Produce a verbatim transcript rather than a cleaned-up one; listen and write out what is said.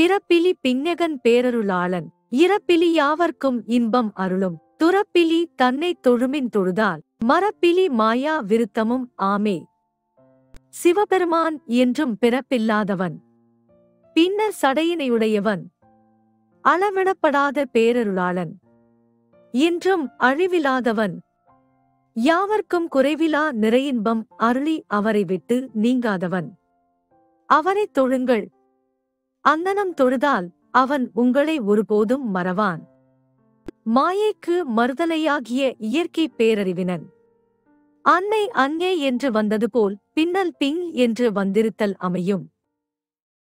பிறப்பிலி பிஞகன் பேரருளாளன் இறப்பிலி யாவர்க்கும் இன்பம் அருளும் துறப்பிலி தன்னைத் தொழுமின் தொழுதால் மரப்பிலி மாயா விருத்தமும் ஆமே. சிவபெருமான் என்றும் பிறப்பில்லாதவன், பின்னர் சடையினையுடையவன், அளவிடப்படாத பேரருளாளன், என்றும் அழிவிலாதவன், யாவர்க்கும் குறைவிலா நிறையின்பம் அருளி அவரை விட்டு நீங்காதவன். அவரைத் தொழுங்கள், அந்தனம் தொழுதால் அவன் உங்களை ஒருபோதும் மறவான். மாயைக்கு மறுதலையாகிய இயற்கை பேரறிவினன். அன்னை அங்கே என்று வந்தது போல் பின்னல் பிங் என்று வந்திருத்தல் அமையும்.